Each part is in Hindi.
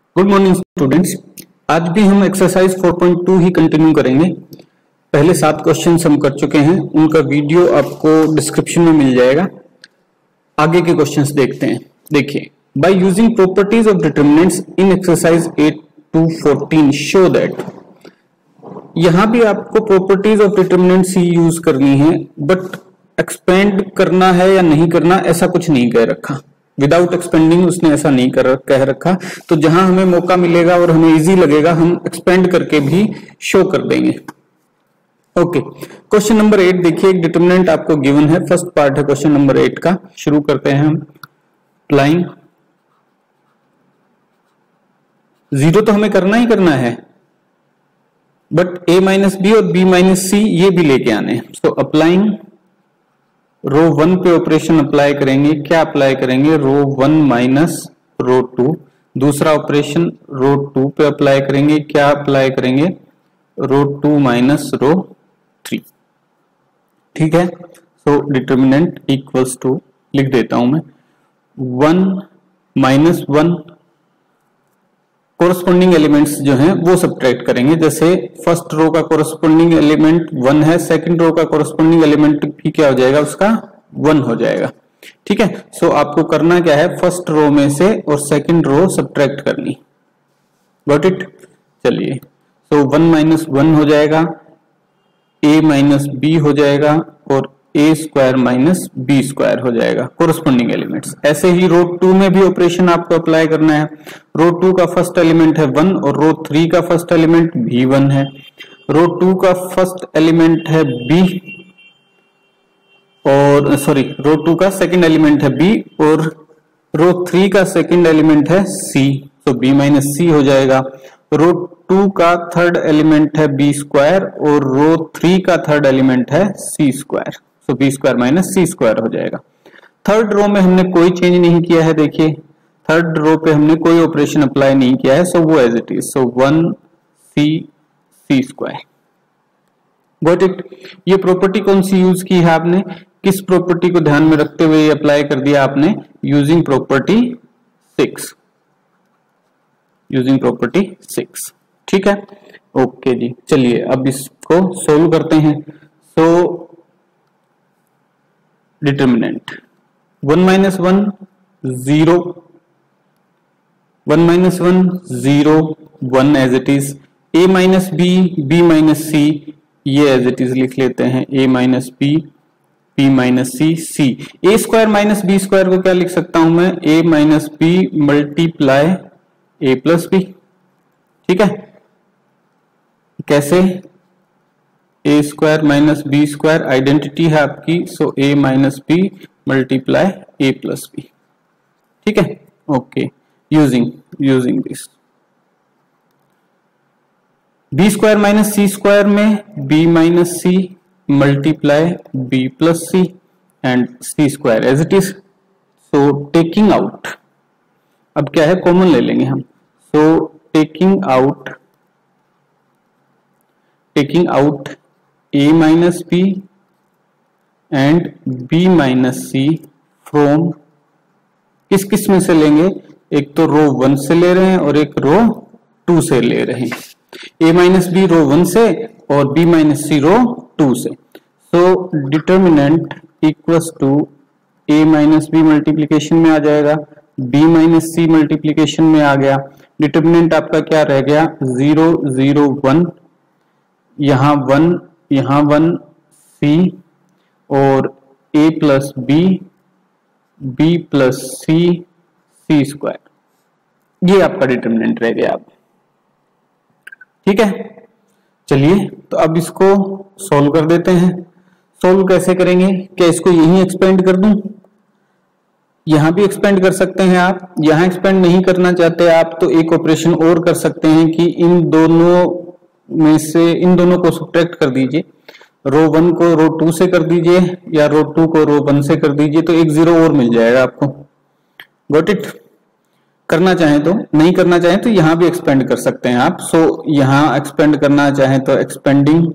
Good morning students. आज भी हम एक्सरसाइज 4.2 ही कंटिन्यू करेंगे। पहले 7 क्वेश्चन हम कर चुके हैं, उनका वीडियो आपको डिस्क्रिप्शन में मिल जाएगा। आगे के क्वेश्चंस देखते हैं। देखिए, by using properties of determinants in exercise 8 to 14 show that. यहां भी आपको प्रॉपर्टीज ऑफ डिटरमिनेंट्स ही यूज करनी है, बट एक्सपेंड करना है या नहीं करना ऐसा कुछ नहीं कह रखा। विदाउट एक्सपेंडिंग उसने ऐसा नहीं कह रखा। तो जहां हमें मौका मिलेगा और हमें इजी लगेगा हम एक्सपेंड करके भी शो कर देंगे। ओके, क्वेश्चन नंबर 8 देखिए, एक डिटरमिनेंट आपको गिवन है। फर्स्ट पार्ट है क्वेश्चन नंबर 8 का। शुरू करते हैं हम। अप्लाइंग 0 तो हमें करना ही करना है, बट a माइनस बी और b माइनस सी ये भी लेके आने हैं। सो अप्लाइंग रो 1 पे ऑपरेशन अप्लाई करेंगे। क्या अप्लाई करेंगे? Row 1 minus row 2। दूसरा ऑपरेशन रो 2 पे अप्लाई करेंगे। क्या अप्लाई करेंगे? Row 2 minus row 3। ठीक है। सो डिटरमिनेंट इक्वल्स टू, लिख देता हूं मैं, 1 माइनस 1। कोरस्पोंडिंग एलिमेंट्स जो हैं वो सब्ट्रैक्ट करेंगे। जैसे फर्स्ट रो का कोरस्पोंडिंग एलिमेंट 1 है, सेकंड रो का कोरस्पोंडिंग एलिमेंट भी क्या हो जाएगा? उसका 1 हो जाएगा। ठीक है। सो आपको करना क्या है? फर्स्ट रो में से और सेकंड रो सब्ट्रैक्ट करनी। Got it? चलिए, सो 1 माइनस 1 हो जाएगा, a माइनस बी हो जाएगा और a square minus B square हो जाएगा कोरस्पोंडिंग एलिमेंट्स। ऐसे ही रो 2 में भी ऑपरेशन आपको अप्लाई करना है। रो 2 का फर्स्ट एलिमेंट है 1 और रो 3 का फर्स्ट एलिमेंट भी 1 है। रो 2 का फर्स्ट एलिमेंट है b और रो 2 का सेकंड एलिमेंट है b और रो 3 का सेकंड एलिमेंट है c, तो b माइनस सी हो जाएगा। रो 2 का थर्ड एलिमेंट है b स्क्वायर और रो 3 का थर्ड एलिमेंट है c स्क्वायर, तो b square minus C square हो जाएगा। थर्ड रो में हमने कोई चेंज नहीं किया है। देखिए, थर्ड रो पे हमने कोई ऑपरेशन अप्लाई नहीं किया है, सो वो as it is. So 1c square. Got it? ये प्रॉपर्टी कौन सी यूज की है आपने? किस प्रॉपर्टी को ध्यान में रखते हुए अप्लाई कर दिया आपने? Using property 6। Using property 6। ठीक है। ओके जी, चलिए अब इसको सोल्व करते हैं। So determinant 1 minus 1 0, 1 minus 1 0 1 as it is. a minus B, b minus C, ये एज इट इज लिख लेते हैं। a minus B, b minus C, C. a square minus B square को क्या लिख सकता हूं मैं? a minus B multiply a plus B. ठीक है। कैसे? a square minus B square identity है आपकी, so a minus B multiply a plus B. ठीक है। Okay, using this b square minus C square में b minus C multiply b plus C and c square as it is. So taking out, अब क्या है? कॉमन ले लेंगे हम। So taking out a minus B and b minus C from, किस में से लेंगे? एक तो रो 1 से ले रहे हैं और एक रो 2 से ले रहे हैं। a माइनस बी रो 1 से और b माइनस सी रो 2 से। So determinant equals to a minus B multiplication में आ जाएगा, b माइनस सी मल्टीप्लीकेशन में आ गया। डिटरमिनेंट आपका क्या रह गया? 0 0 1, यहाँ 1 c और a plus b plus C square. ये आपका डिटरमिनेंट रह गया। ठीक है। चलिए, तो अब इसको सॉल्व कर देते हैं। सॉल्व कैसे करेंगे? क्या इसको यहीं एक्सपेंड कर दूं? यहां भी एक्सपेंड कर सकते हैं आप। यहां एक्सपेंड नहीं करना चाहते आप तो एक ऑपरेशन और कर सकते हैं कि इन दोनों को सब्ट्रैक्ट कर दीजिए। रो 1 को रो 2 से कर दीजिए या रो 2 को रो 1 से कर दीजिए, तो एक 0 और मिल जाएगा आपको। Got it? करना चाहें तो, नहीं करना चाहें तो यहां भी एक्सपेंड कर सकते हैं आप। सो यहां एक्सपेंड करना चाहें तो एक्सपेंडिंग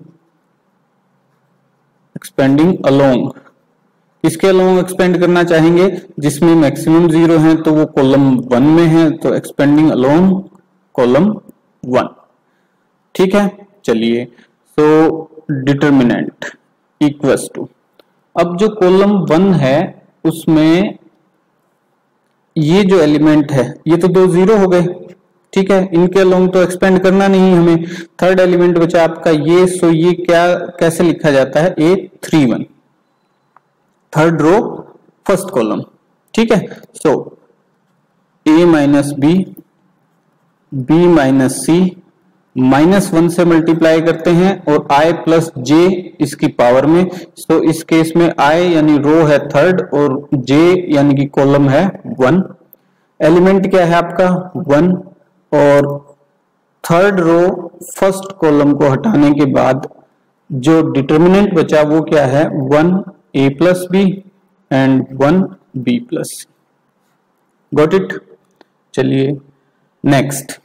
अलोंग, इसके अलोंग एक्सपेंड करना चाहेंगे जिसमें मैक्सिमम 0 है, तो वो कॉलम 1 में है, तो एक्सपेंडिंग अलोंग कॉलम 1। ठीक है, चलिए, सो डिटर्मिनेंट इक्वल्स टू, अब जो कॉलम 1 है उसमें ये जो एलिमेंट है ये तो 2 0 हो गए। ठीक है, इनके अलोंग तो एक्सपेंड करना नहीं हमें। थर्ड एलिमेंट बचा आपका ये, सो ये क्या कैसे लिखा जाता है, A31, third row first column. ठीक है, so A minus B, B minus C, -1 से मल्टीप्लाई करते हैं और I प्लस J इसकी पावर में। सो इस केस में I यानी रो है थर्ड और J यानी कि कॉलम है 1। एलिमेंट क्या है आपका 1, और थर्ड रो फर्स्ट कॉलम को हटाने के बाद जो डिटर्मिनेंट बचा वो क्या है 1A plus B and 1B plus C. Got it. चलिए next,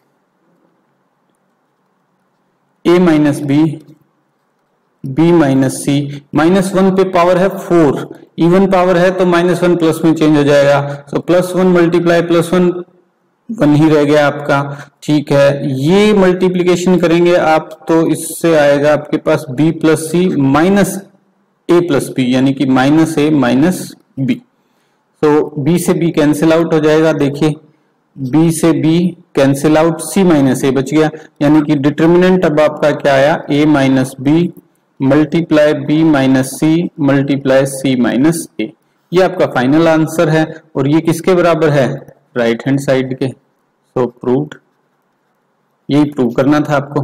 A minus B, B minus C, -1 पे पावर है 4, इवन पावर है तो -1 प्लस में चेंज हो जाएगा। सो +1 मल्टीप्लाई +1 1 ही रह गया आपका। ठीक है, ये मल्टीप्लीकेशन करेंगे आप तो इससे आएगा आपके पास B plus C minus A plus B, यानी कि -A माइनस बी। तो B से B कैंसिल आउट हो जाएगा। देखिए B से B cancel out, C minus A बच गया, यानी कि डिटर्मिनेंट अब आपका क्या आया A minus B multiply B minus C multiply C minus A। ये आपका फाइनल आंसर है और ये किसके बराबर है, राइट हैंड साइड के। सो प्रूव्ड, यही प्रूव करना था आपको।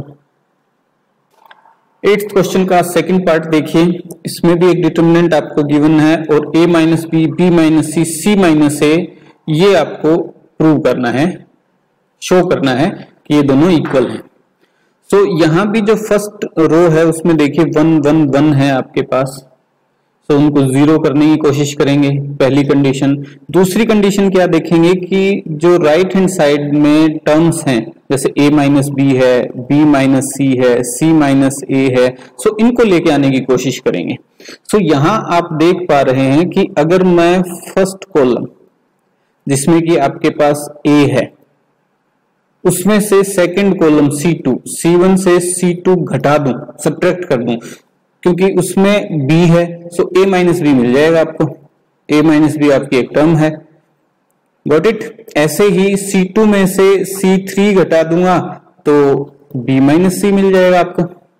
8th क्वेश्चन का सेकंड पार्ट देखिए, इसमें भी एक डिटर्मिनेंट आपको गिवन है और A minus B, B minus C, C minus A, ये आपको प्रूव करना है, शो करना है कि ये दोनों इक्वल हैं। सो यहां भी जो फर्स्ट रो है उसमें देखिए 1 1 1 है आपके पास, सो उनको 0 करने की कोशिश करेंगे, पहली कंडीशन। दूसरी कंडीशन क्या देखेंगे कि जो राइट हैंड साइड में टर्म्स हैं जैसे A माइनस बी है, B माइनस सी है, C माइनस A है, सो इनको लेके आने की कोशिश करेंगे। सो यहां आप देख पा रहे हैं कि अगर मैं फर्स्ट कॉलम जिसमें कि आपके पास A है उसमें से सेकंड कॉलम C2, C1 से C2 घटा दूं, सब्ट्रैक्ट कर दूं, क्योंकि उसमें B है, सो A माइनस बी मिल जाएगा आपको। A माइनस बी आपकी एक टर्म है। Got it. ऐसे ही C2 में से C3 घटा दूंगा तो B माइनस सी मिल जाएगा आपको।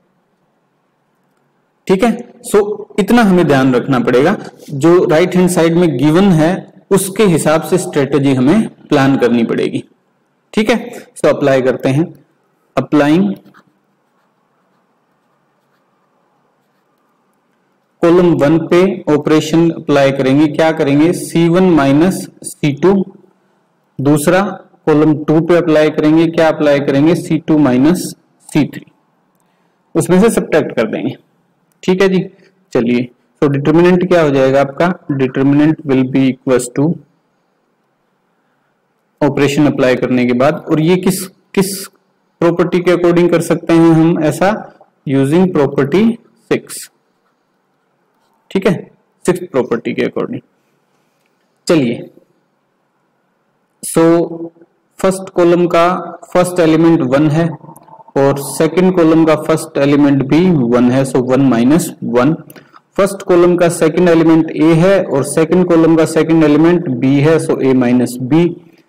ठीक है, सो इतना हमें ध्यान रखना पड़ेगा, जो राइट हैंड साइड में गिवन है उसके हिसाब से स्ट्रेटेजी हमें प्लान करनी पड़ेगी। ठीक है, सो अप्लाई करते हैं। अप्लाइंग कॉलम 1 पे ऑपरेशन अप्लाई करेंगे, क्या करेंगे C1 माइनस C2। दूसरा कॉलम 2 पे अप्लाई करेंगे, क्या अप्लाई करेंगे C2 माइनस C3, उसमें से सब्ट्रैक्ट कर देंगे। ठीक है जी, चलिए, तो डिटर्मिनेंट क्या हो जाएगा आपका, determinant will be equals to operation apply करने के बाद, और ये किस किस प्रॉपर्टी के अकॉर्डिंग कर सकते हैं हम ऐसा, यूजिंग प्रॉपर्टी 6। ठीक है, 6th प्रॉपर्टी के अकॉर्डिंग। चलिए, सो फर्स्ट कॉलम का फर्स्ट एलिमेंट 1 है और सेकंड कॉलम का फर्स्ट एलिमेंट भी 1 है, सो 1 माइनस 1। फर्स्ट कॉलम का सेकंड एलिमेंट A है और सेकंड कॉलम का सेकंड एलिमेंट B है, so A minus B।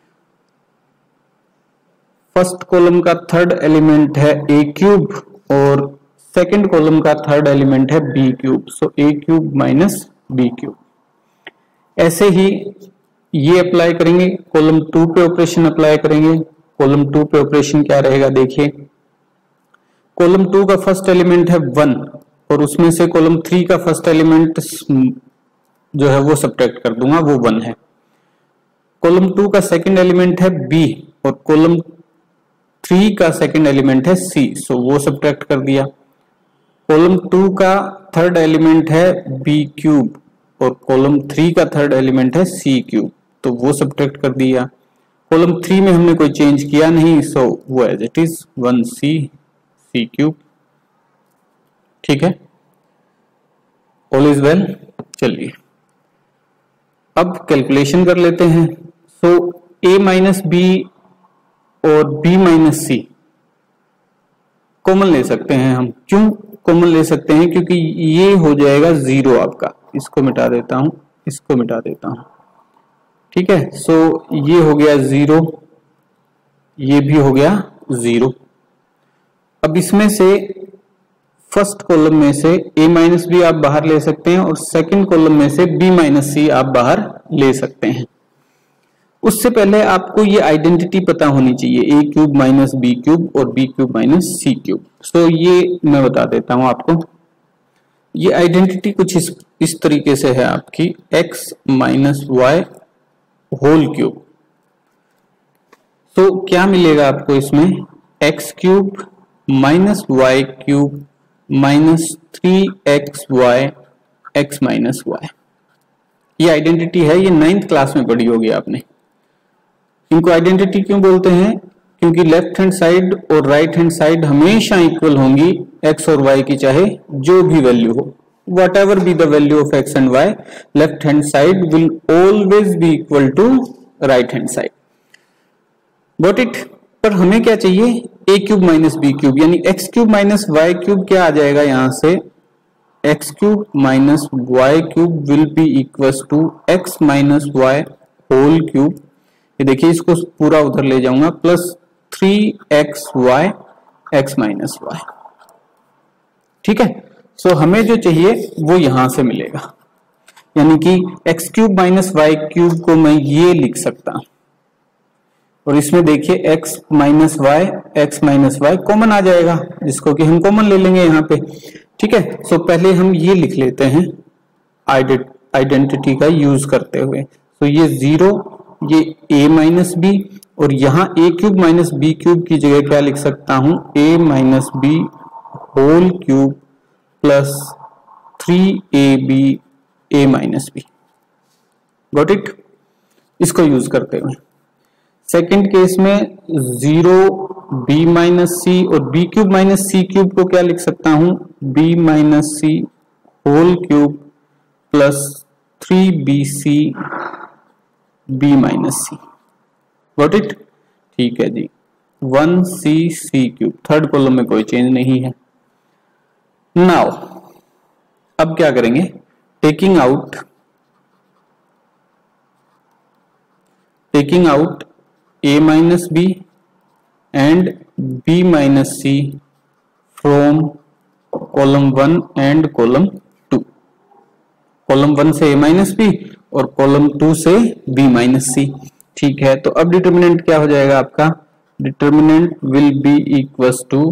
First column का थर्ड एलिमेंट है A क्यूब और सेकंड कॉलम का थर्ड एलिमेंट है B cube, so A cube minus B cube. ऐसे ही ये अप्लाई करेंगे, कॉलम 2 पे ऑपरेशन अप्लाई करेंगे। कॉलम 2 पे ऑपरेशन क्या रहेगा, देखिए कॉलम 2 का फर्स्ट एलिमेंट है 1 और उसमें से कॉलम 3 का फर्स्ट एलिमेंट जो है वो सब्ट्रैक्ट कर दूंगा, वो 1 है। कॉलम 2 का सेकंड एलिमेंट है B और कॉलम 3 का सेकंड एलिमेंट है C, सो वो सब्ट्रैक्ट कर दिया। कॉलम 2 का थर्ड एलिमेंट है B क्यूब और कॉलम 3 का थर्ड एलिमेंट है C क्यूब, तो वो सब्ट्रैक्ट कर दिया। कॉलम 3 में हमने कोई चेंज किया नहीं, सो वो as it is 1C cube. ठीक है, ऑल इज वेल। चलिए अब कैलकुलेशन कर लेते हैं। सो A माइनस बी और b माइनस सी कॉमन ले सकते हैं हम। क्यों कॉमन ले सकते हैं? क्योंकि ये हो जाएगा 0 आपका। इसको मिटा देता हूं, इसको मिटा देता हूं, ठीक है। सो ये हो गया 0, ये भी हो गया 0। अब इसमें से फर्स्ट कॉलम में से a माइनस बी आप बाहर ले सकते हैं और सेकंड कॉलम में से b माइनस सी आप बाहर ले सकते हैं। उससे पहले आपको ये आइडेंटिटी पता होनी चाहिए, a cube minus B cube और b cube minus C cube. So ये मैं बता देता हूं आपको। ये आइडेंटिटी कुछ इस तरीके से है आपकी, x minus Y whole cube. तो क्या मिलेगा आपको इसमें? x cube minus Y cube minus 3xy x minus Y. ये आइडेंटिटी है, ये 9th क्लास में पढ़ी होगी आपने। इनको आइडेंटिटी क्यों बोलते हैं? क्योंकि लेफ्ट हैंड साइड और राइट हैंड साइड हमेशा इक्वल होंगी x और y की, चाहे जो भी वैल्यू हो। whatever be the value of x and y, left hand side will always be equal to right hand side. Got it? पर हमें क्या चाहिए? a cube minus B cube, यानी x cube minus Y cube क्या आ जाएगा यहां से? x cube minus Y cube will be equal to x minus Y whole cube. ये देखिए, इसको पूरा उधर ले जाऊंगा, plus 3xy x minus Y. ठीक है। सो हमें जो चाहिए वो यहां से मिलेगा, यानी कि x cube minus Y cube को मैं ये लिख सकता हूं और इसमें देखिए x माइनस वाई कॉमन आ जाएगा, जिसको कि हम कॉमन ले लेंगे यहाँ पे। ठीक है। सो पहले हम ये लिख लेते हैं आइडेंटिटी का यूज करते हुए। सो ये 0, ये a माइनस बी, और यहाँ a cube minus B cube की जगह क्या लिख सकता हूं? a minus B whole cube plus 3ab a minus B. Got it? इसको यूज करते हुए सेकंड केस में 0 b माइनस सी और b cube minus C cube को क्या लिख सकता हूं? b minus C whole cube plus 3bc b minus C. Got it? ठीक है जी। 1cc क्यूब, थर्ड कॉलम में कोई चेंज नहीं है। नाउ अब क्या करेंगे? Taking out a minus B and b minus C from column 1 and column 2। Column 1 से a माइनस बी और कॉलम 2 से b माइनस सी। ठीक है। तो अब डिटर्मिनेंट क्या हो जाएगा आपका? Determinant will be equals to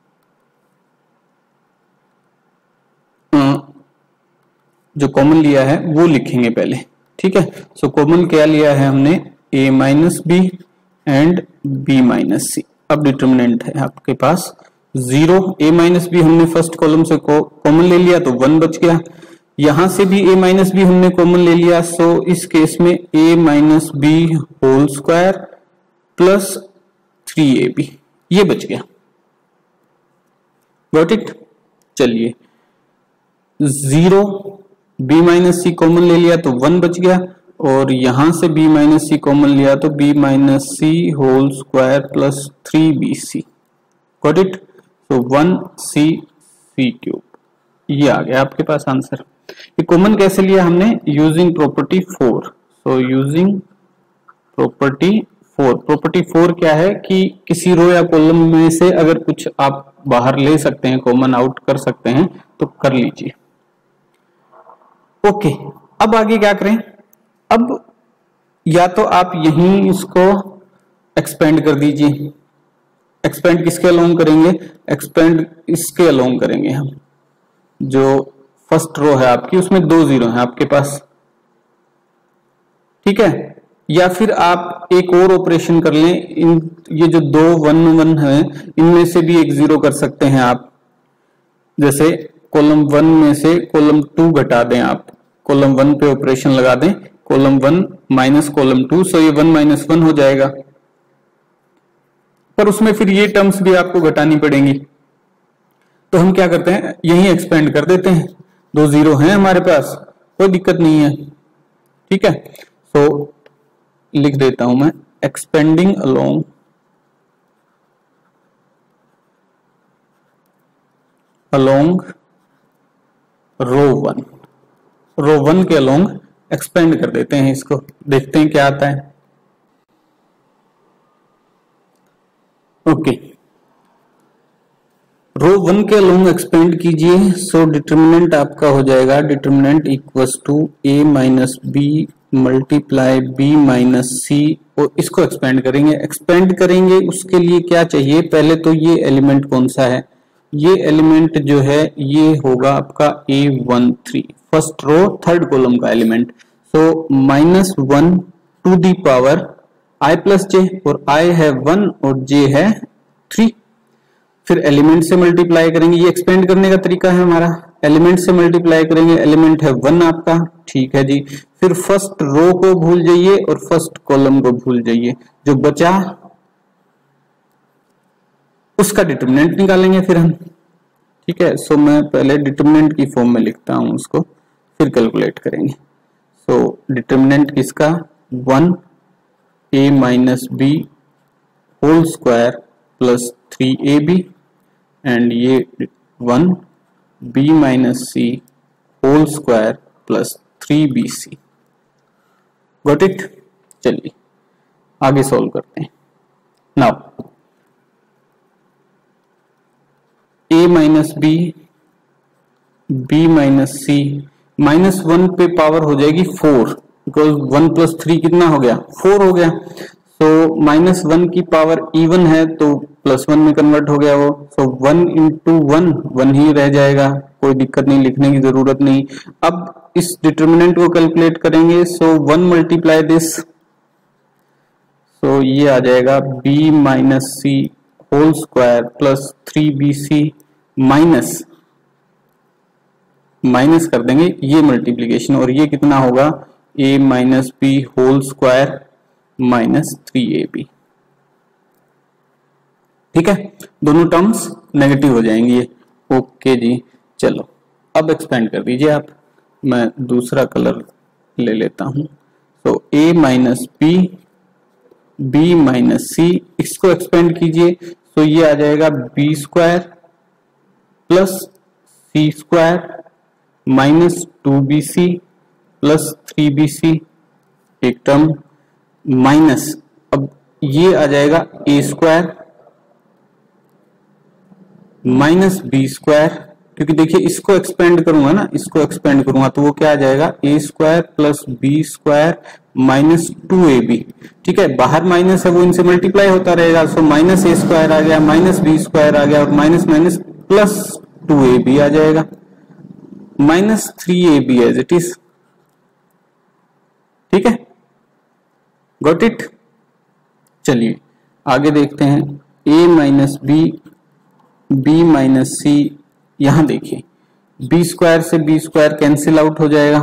जो कॉमन लिया है वो लिखेंगे पहले। ठीक है। सो कॉमन क्या लिया है हमने? a minus B and b minus C. अब डिटर्मिनेंट है आपके पास 0, a माइनस बी हमने फर्स्ट कॉलम से कॉमन ले लिया तो 1 बच गया। यहां से भी a माइनस बी हमने कॉमन ले लिया, सो इस केस में a minus B whole square plus 3ab ये बच गया। Got it? चलिए, 0 b माइनस सी कॉमन ले लिया तो 1 बच गया, और यहां से b माइनस सी कॉमन लिया तो b minus C whole square plus 3bc। Got it? तो 1cc क्यूब ये आ गया आपके पास आंसर। ये कॉमन कैसे लिया हमने? Using property 4। So using property 4। Property 4 क्या है कि किसी रो या कॉलम में से अगर कुछ आप बाहर ले सकते हैं, कॉमन आउट कर सकते हैं, तो कर लीजिए। ओके। अब आगे क्या करें? अब या तो आप यहीं इसको एक्सपेंड कर दीजिए। एक्सपेंड किसके अलोंग करेंगे? एक्सपेंड इसके अलोंग करेंगे हम। जो फर्स्ट रो है आपकी उसमें 2 0 है आपके पास। ठीक है। या फिर आप एक और ऑपरेशन कर लें, ये जो 2 1 1 है इनमें से भी एक 0 कर सकते हैं आप। जैसे कॉलम 1 में से कॉलम 2 घटा दें आप, कॉलम 1 पे ऑपरेशन लगा दें, कॉलम 1 माइनस कॉलम 2, सो ये 1 माइनस 1 हो जाएगा। पर उसमें फिर ये टर्म्स भी आपको घटानी पड़ेंगी, तो हम क्या करते हैं? यही एक्सपेंड कर देते हैं। 2 0 हैं हमारे पास, कोई दिक्कत नहीं है। ठीक है। सो लिख देता हूं मैं expanding along along row 1, row 1 के अलोंग एक्सपेंड कर देते हैं इसको, देखते हैं क्या आता है। ओके, रो 1 के अलोंग एक्सपेंड कीजिए। सो डिटर्मिनेंट आपका हो जाएगा, determinant equals to a minus B multiply b minus C, और इसको एक्सपेंड करेंगे। एक्सपेंड करेंगे उसके लिए क्या चाहिए, पहले तो ये एलिमेंट कौन सा है, ये एलिमेंट जो है ये होगा आपका A13, first row third column का element. So -1 to the power i plus J, और i है 1 और j है 3। फिर एलिमेंट से मल्टीप्लाई करेंगे, ये एक्सपेंड करने का तरीका है हमारा। एलिमेंट से मल्टीप्लाई करेंगे, एलिमेंट है 1 आपका, ठीक है जी। फिर फर्स्ट रो को भूल जाइए और फर्स्ट कॉलम को भूल जाइए, जो बचा उसका डिटर्मिनेंट निकालेंगे फिर हम, ठीक है। सो मैं पहले डिटर्मिनेंट की फॉर्म में लिखता हूं उसको, फिर कैलकुलेट करेंगे। सो डिटर्मिनेंट किसका, 1 a minus B whole square plus 3ab, and ये 1 b minus C whole square plus 3bc। Got it. चलिए आगे सॉल्व करते हैं। Now a minus B, b minus C, -1 पे पावर हो जाएगी 4, बिकॉज 1 प्लस 3 कितना हो गया, 4 हो गया। तो -1 की पावर इवन है तो +1 में कन्वर्ट हो गया वो। सो 1 इंटू 1 1 ही रह जाएगा, कोई दिक्कत नहीं, लिखने की जरूरत नहीं। अब इस डिटर्मिनेंट को कैलकुलेट करेंगे। सो 1 मल्टीप्लाई दिस, सो ये आ जाएगा b minus C whole square plus 3bc, minus कर देंगे ये मल्टीप्लीकेशन, और ये कितना होगा, a minus B whole square minus 3ab। ठीक है, दोनों टर्म्स नेगेटिव हो जाएंगी ये। ओके जी, चलो अब एक्सपेंड कर दीजिए आप, मैं दूसरा कलर ले लेता हूं। तो a minus B, b minus C, इसको एक्सपेंड कीजिए। तो ये आ जाएगा b square plus C square minus 2bc plus 3bc, एक टर्म माइनस, अब ये आ जाएगा a square minus B square, क्योंकि देखिए इसको एक्सपेंड करूंगा ना, इसको एक्सपेंड करूंगा तो वो क्या आ जाएगा, a square plus B square minus 2ab। ठीक है, बाहर माइनस है वो इनसे मल्टीप्लाई होता रहेगा। सो माइनस a स्क्वायर आ गया, माइनस बी स्क्वायर आ गया, और माइनस माइनस प्लस 2ab आ जाएगा, minus 3ab as it is. ठीक है, गॉट इट। चलिए आगे देखते हैं, a minus B, b minus C, यहां देखिए b स्क्वायर से b स्क्वायर कैंसिल आउट हो जाएगा,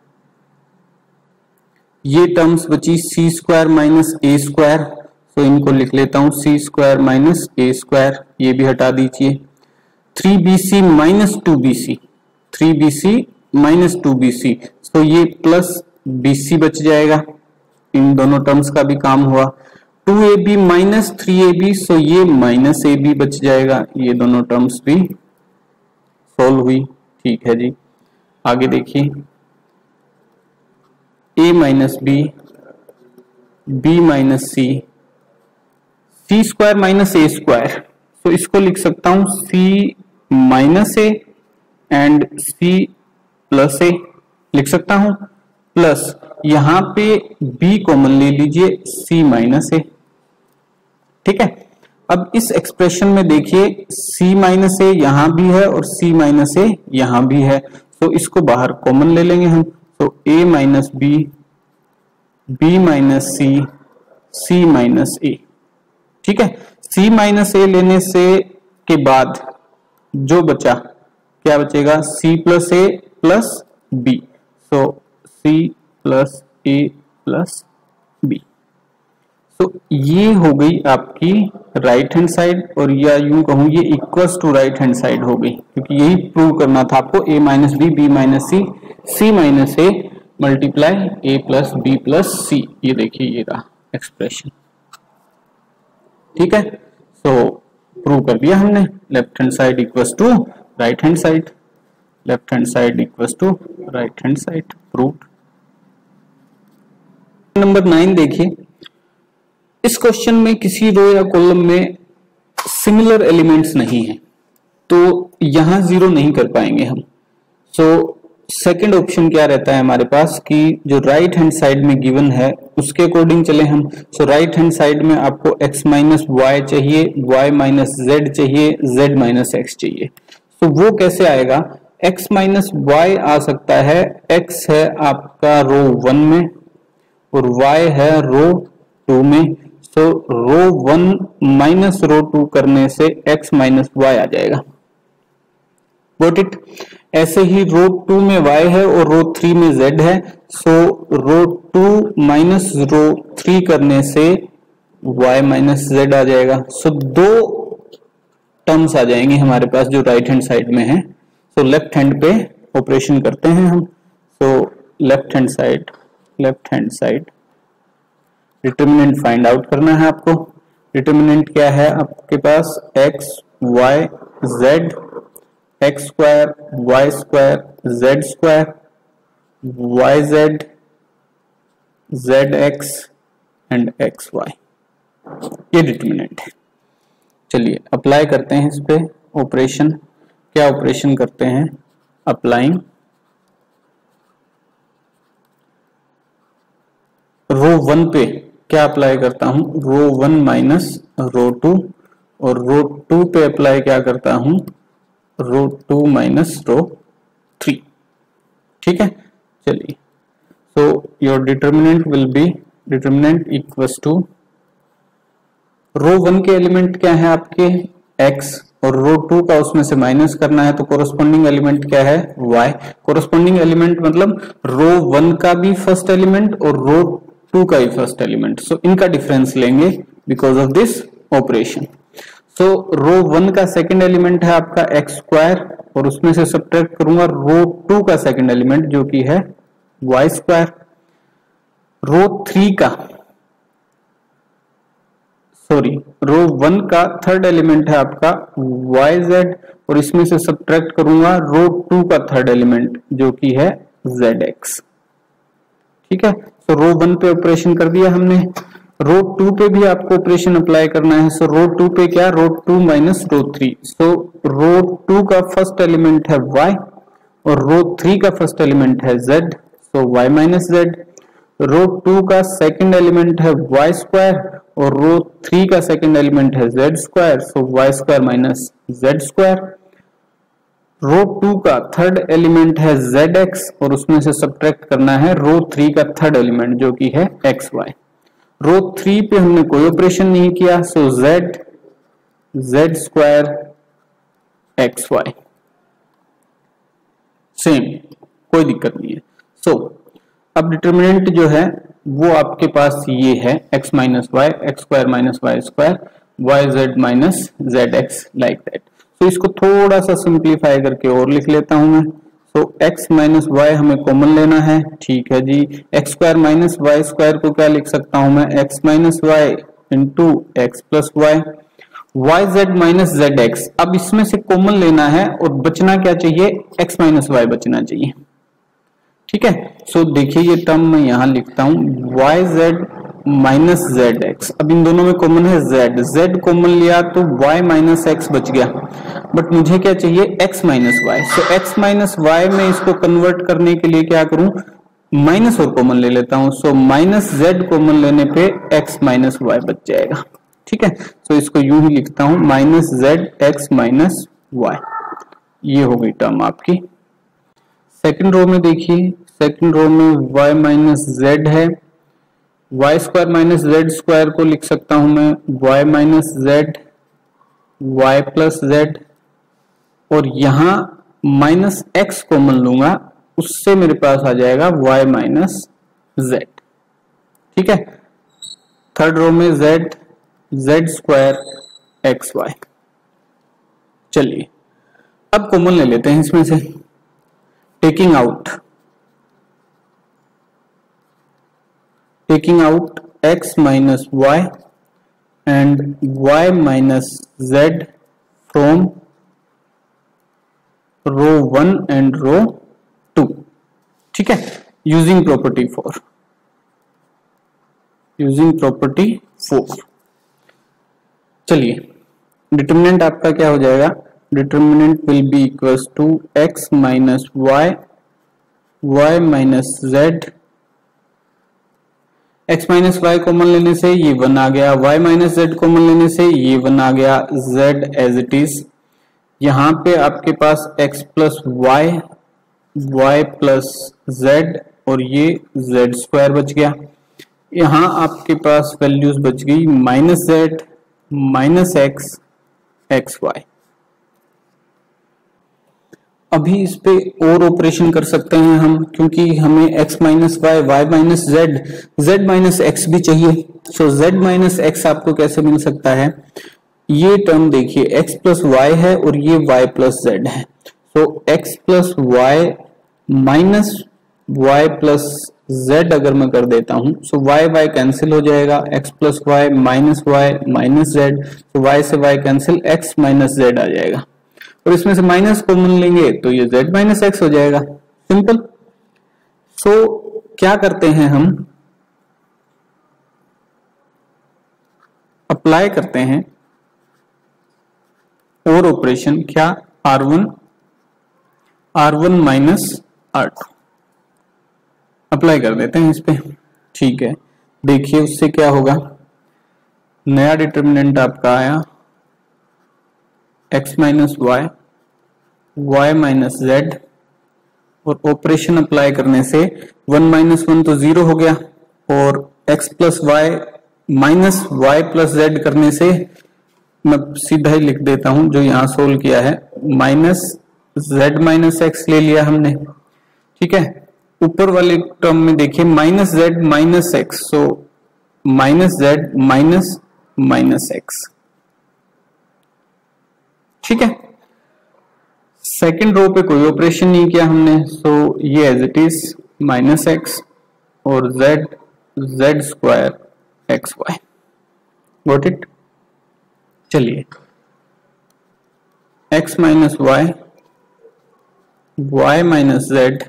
ये टर्म्स बची c square minus a square. तो इनको लिख लेता हूं c square minus a square, ये भी हटा दीजिए। 3bc minus 2bc, 3bc minus 2bc, तो ये प्लस bc बच जाएगा, इन दोनों टर्म्स का भी काम हुआ। 2ab माइनस 3ab, सो ये माइनस ab बच जाएगा, ये दोनों टर्म्स भी सोल्व हुई। ठीक है जी, आगे देखिए, a minus B, b minus C, c square minus a square, तो इसको लिख सकता हूं c minus a and c plus a लिख सकता हूं, प्लस यहां पे b कॉमन ले लीजिए, c माइनस a। ठीक है, अब इस एक्सप्रेशन में देखिए c माइनस a यहां भी है और c माइनस a यहां भी है, तो इसको बाहर कॉमन ले लेंगे हम। तो a minus B, b minus C, c minus a। ठीक है, c माइनस a लेने से के बाद जो बचा, क्या बचेगा, c plus a plus b, so c plus a plus b। तो ये हो गई आपकी राइट हैंड साइड, और या यूं कहूं ये equals to right hand side हो गई, क्योंकि यही प्रूव करना था आपको, a minus B, b minus C, c minus a multiply a plus b plus c। ये देखिए ये रहा एक्सप्रेशन। ठीक है, सो प्रूव कर दिया हमने, left hand side equals to right hand side, left hand side equals to right hand side, proved. Number 9 देखिए, इस क्वेश्चन में किसी रो या कॉलम में सिमिलर एलिमेंट्स नहीं है तो यहां जीरो नहीं कर पाएंगे हम। सो सेकंड ऑप्शन क्या रहता है हमारे पास कि जो राइट हैंड साइड में गिवन है उसके अकॉर्डिंग चले हम। सो राइट हैंड साइड में आपको x माइनस वाई चाहिए, y माइनस जेड चाहिए, z माइनस एक्स चाहिए। तो वो कैसे आएगा, x माइनस वाई आ सकता है, x है आपका रो 1 में और y है रो 2 में। सो रो 1 माइनस रो 2 करने से x माइनस वाई आ जाएगा। Got it. ऐसे ही रो 2 में y है और रो 3 में z है। सो रो 2 माइनस रो 3 करने से y माइनस z आ जाएगा। सो दो टर्म्स आ जाएंगे हमारे पास जो राइट हैंड साइड में है। सो लेफ्ट हैंड पे ऑपरेशन करते हैं हम। So left hand side determinant find out करना है आपको। डिटर्मिनेंट क्या है आपके पास, x y z, x square y square z square y z z x and x y, ये डिटर्मिनेंट है। चलिए अप्लाई करते हैं इस पे ऑपरेशन। क्या ऑपरेशन करते हैं, अप्लाइंग रो 1 पे क्या अप्लाई करता हूं, रो 1 माइनस रो 2 और रो 2 पे अप्लाई क्या करता हूं, रो 2 माइनस रो 3। ठीक है, चलिए। So your determinant will be, determinant equals to row 1 के एलिमेंट क्या है आपके x और रो 2 का उसमें से माइनस करना है तो कोरोस्पोंडिंग एलिमेंट क्या है y। कोरोस्पोंडिंग एलिमेंट मतलब रो 1 का भी फर्स्ट एलिमेंट और रो 2 का ही फर्स्ट एलिमेंट। सो इनका डिफरेंस लेंगे because of this operation. So row 1 का सेकंड एलिमेंट है आपका x स्क्वायर और उसमें से सब्ट्रैक्ट करूंगा रो 2 का सेकंड एलिमेंट जो कि है y स्क्वायर। रो 3 का रो 1 का थर्ड एलिमेंट है आपका yz और इसमें से सब्ट्रैक्ट करूंगा रो 2 का थर्ड एलिमेंट जो कि है zx। ठीक है, सो रो 1 पे ऑपरेशन कर दिया हमने। रो 2 पे भी आपको ऑपरेशन अप्लाई करना है। सो रो 2 पे क्या, रो 2 माइनस रो 3। सो रो 2 का फर्स्ट एलिमेंट है y और रो 3 का फर्स्ट एलिमेंट है z। So y minus z। Row 2 का सेकंड एलिमेंट है y स्क्वायर और रो 3 का सेकंड एलिमेंट है z square. So y square minus z square. Row 2 का थर्ड एलिमेंट है zx और उसमें से सब्ट्रैक्ट करना है रो 3 का थर्ड एलिमेंट जो कि है xy। रो 3 पे हमने कोई ऑपरेशन नहीं किया। So z square xy same, कोई दिक्कत नहीं है। सो अब डिटर्मिनेंट जो है वो आपके पास ये है x minus y, x square minus y square, y z minus z x, like that. तो इसको थोड़ा सा सिंप्लीफाई करके और लिख लेता हूं मैं। सो x माइनस वाई हमें कॉमन लेना है, ठीक है जी। X square minus y square को क्या लिख सकता हूं मैं, x minus y into x plus y, y z minus z x. अब इसमें से कॉमन लेना है और बचना क्या चाहिए, x माइनस वाई बचना चाहिए। ठीक है, सो देखिए ये टर्म मैं यहां लिखता हूं y z minus z x. अब इन दोनों में कॉमन है z कॉमन लिया तो y माइनस एक्स बच गया, बट मुझे क्या चाहिए x minus y. So x minus y में इसको कन्वर्ट करने के लिए क्या करूं, माइनस और कॉमन ले लेता हूं। सो माइनस z कॉमन लेने पे x माइनस वाई बच जाएगा। ठीक है, सो इसको यूं ही लिखता हूं minus z x minus Y, ये हो गई टर्म आपकी। सेकंड रो में देखिए, सेकंड रो में y माइनस जेड है, y square minus z square को लिख सकता हूं मैं y minus z y plus z, और यहां माइनस एक्स कॉमन लूंगा उससे मेरे पास आ जाएगा y माइनस जेड। ठीक है, थर्ड रो में जेड स्क्वायर एक्स वाई। चलिए अब कॉमन ले लेते हैं इसमें से, taking out x minus y and y minus z from row 1 and row 2। ठीक है, यूजिंग प्रॉपर्टी 4। चलिए, डिटर्मिनेंट आपका क्या हो जाएगा, determinant will be equals to x minus y, y minus z. x minus Y common लेने से ये 1 आ गया, y माइनस जेड कॉमन लेने से ये 1 आ गया, z एज इट इज। यहां पे आपके पास x plus y, y plus z और ये z स्क्वायर बच गया। यहां आपके पास वैल्यूज बच गई minus z, minus x, x y. अभी इस पे और ऑपरेशन कर सकते हैं हम, क्योंकि हमें x minus y, y minus z, Z minus x भी चाहिए। सो z माइनस एक्स आपको कैसे मिल सकता है, ये टर्म देखिए x प्लस वाई है और ये y प्लस जेड है। So x plus y minus y plus z अगर मैं कर देता हूं, सो वाई वाई कैंसिल हो जाएगा, x plus y minus y minus z, तो y से y cancel, x minus z आ जाएगा। और इसमें से माइनस कॉमन लेंगे तो ये z माइनस एक्स हो जाएगा, सिंपल। सो क्या करते हैं हम, अप्लाई करते हैं और ऑपरेशन, क्या, r1 माइनस r2 अप्लाई कर देते हैं इस पे। ठीक है, देखिए उससे क्या होगा, नया डिटर्मिनेंट आपका आया x minus y, y minus z, और ऑपरेशन अप्लाई करने से 1 माइनस 1 तो 0 हो गया, और x plus y minus y plus z करने से मैं सीधा ही लिख देता हूं जो यहां सोल्व किया है, माइनस जेड माइनस एक्स ले लिया हमने। ठीक है, ऊपर वाले टर्म में देखिए minus z minus x, so minus z minus minus x. ठीक है, सेकेंड रो पे कोई ऑपरेशन नहीं किया हमने, सो ये as it is minus x और z, z square x y. Got it. चलिए, x minus y, y minus z,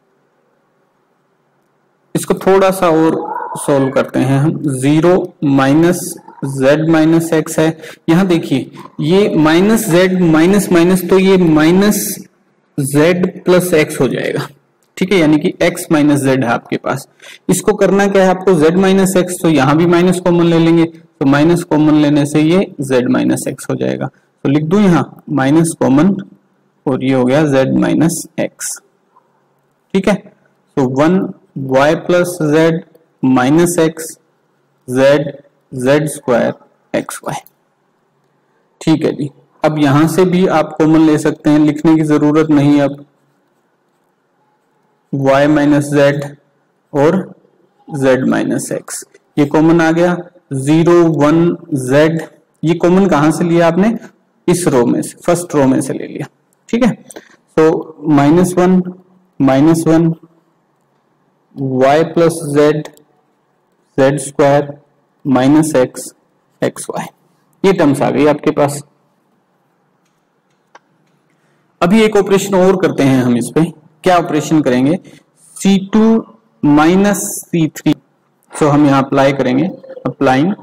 इसको थोड़ा सा और सॉल्व करते हैं हम। 0 माइनस जेड माइनस एक्स है, यहां देखिए ये माइनस जेड माइनस माइनस, तो ये माइनस जेड प्लस एक्स हो जाएगा। ठीक है, यानी कि x माइनस जेड है आपके पास। इसको करना क्या है आपको, z माइनस एक्स, तो यहां भी माइनस कॉमन ले लेंगे, तो माइनस कॉमन लेने से ये z माइनस एक्स हो जाएगा। तो लिख दूं यहां माइनस कॉमन, और ये हो गया z माइनस एक्स। ठीक है, तो 1 y plus z minus x, z, z square x y. ठीक है जी, अब यहां से भी आप कॉमन ले सकते हैं, लिखने की जरूरत नहीं है अब। y माइनस जेड और z माइनस एक्स, ये कॉमन आ गया। 0 1 z, ये कॉमन कहां से लिया आपने, इस रो में से, फर्स्ट रो में से ले लिया। ठीक है, तो minus 1 y plus z, z square minus x, x y, ये टर्म्स आ गई आपके पास। अभी एक ऑपरेशन और करते हैं हम इस पे, क्या ऑपरेशन करेंगे, C2 माइनस C3। सो हम यहां अप्लाई करेंगे, अप्लाइंग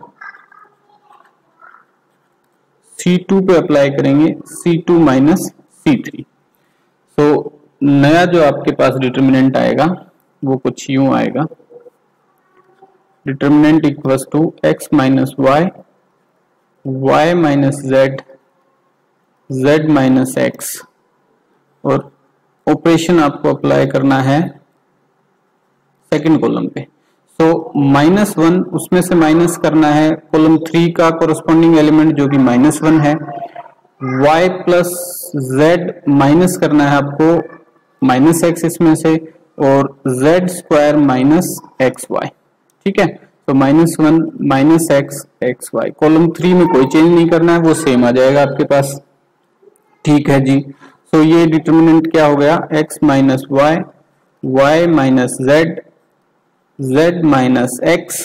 C2 पे अप्लाई करेंगे C2 माइनस C3। सो नया जो आपके पास डिटर्मिनेंट आएगा वो कुछ यूं आएगा, determinant equals to x minus y, y minus z, Z minus x, और ऑपरेशन आपको अप्लाई करना है सेकंड कॉलम पे। सो -1 उसमें से माइनस करना है कॉलम 3 का कोरस्पॉन्डिंग एलिमेंट जो कि -1 है, y प्लस जेड माइनस करना है आपको माइनस एक्स इसमें से, और z square minus x y. ठीक है, तो -1 minus x, x y, column 3 में कोई चेंज नहीं करना है, वो सेम आ जाएगा आपके पास। ठीक है जी, तो ये डिटर्मिनेंट क्या हो गया, x minus y, y minus z, Z minus x,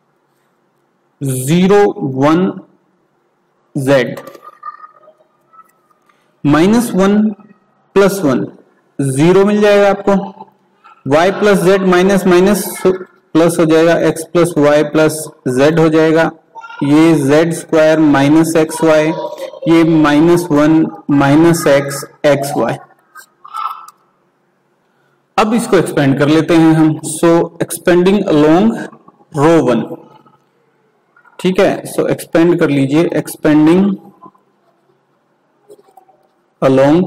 0 1 z, -1 +1 0 मिल जाएगा आपको। y plus z minus minus plus हो जाएगा, x plus Y plus z हो जाएगा, ये z square minus x y, ये -1 माइनस एक्स एक्स वाई। अब इसको एक्सपेंड कर लेते हैं हम। सो एक्सपेंडिंग अलोंग रो 1, ठीक है। सो एक्सपेंड कर लीजिए, एक्सपेंडिंग अलोंग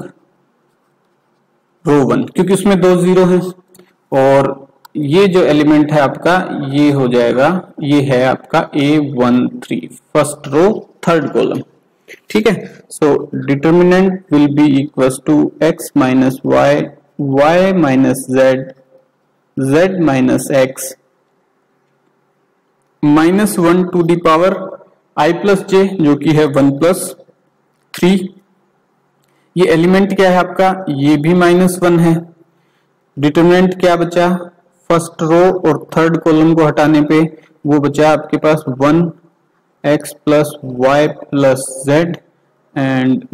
रो 1, क्योंकि उसमें 2 0 हैं और ये जो एलिमेंट है आपका ये हो जाएगा, ये है आपका A13 first row third column, ठीक है। So determinant will be equals to x minus y, y minus z, z minus x, -1 to the power i plus j जो कि है 1 प्लस 3। ये एलिमेंट क्या है आपका, ये भी -1 है। डिटरमिनेंट क्या बचा, फर्स्ट रो और थर्ड कॉलम को हटाने पे वो बचा आपके पास 1x plus Y plus z and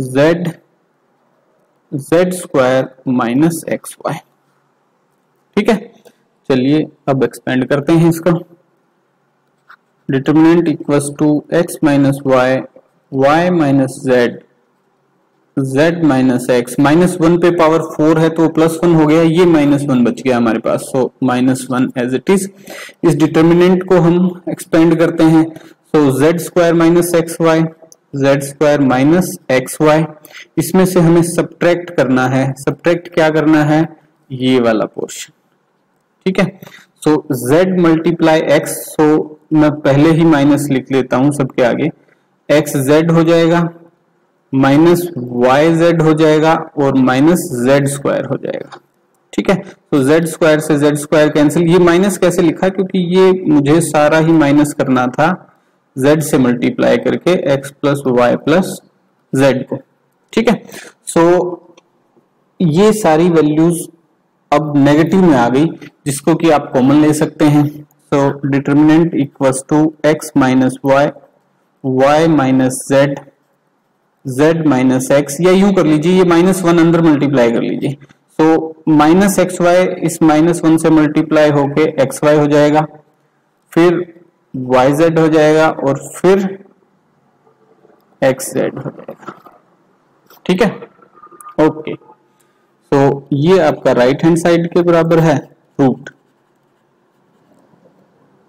z square minus x y, ठीक है। चलिए अब एक्सपेंड करते हैं इसका। Determinant equals to x minus y, y minus z, z minus x, -1 पे पावर 4 है तो +1 हो गया, ये -1 बच गया हमारे पास, सो -1 एज इट इज। इस डिटर्मिनेंट को हम एक्सपेंड करते हैं, so z square minus x y, z square minus x y, इसमें से हमें सब्ट्रैक्ट करना है। सब्ट्रैक्ट क्या करना है, ये वाला पोर्शन, ठीक है। So z multiply x, so मैं पहले ही माइनस लिख लेता हूं सबके आगे, एक्स जेड हो जाएगा, माइनस वाई जेड हो जाएगा और माइनस जेड स्क्वायर हो जाएगा, ठीक है। तो जेड स्क्वायर से जेड स्क्वायर कैंसिल। ये माइनस कैसे लिखा, क्योंकि ये मुझे सारा ही माइनस करना था जेड से मल्टीप्लाई करके X plus Y plus Z को, ठीक है। सो ये सारी वैल्यूज अब नेगेटिव में आ गई, जिसको कि आप कॉमन ले सकते हैं। So determinant equals to x minus y, y minus z, z minus x, या यूं कर लीजिए ये -1 अंदर मल्टीप्लाई कर लीजिए। सो माइनस एक्स वाई इस -1 से मल्टीप्लाई होके एक्स वाई हो जाएगा, फिर वाई जेड हो जाएगा और फिर एक्स जेड हो जाएगा, ठीक है। ओके, सो ये आपका राइट हैंड साइड के बराबर है रूट।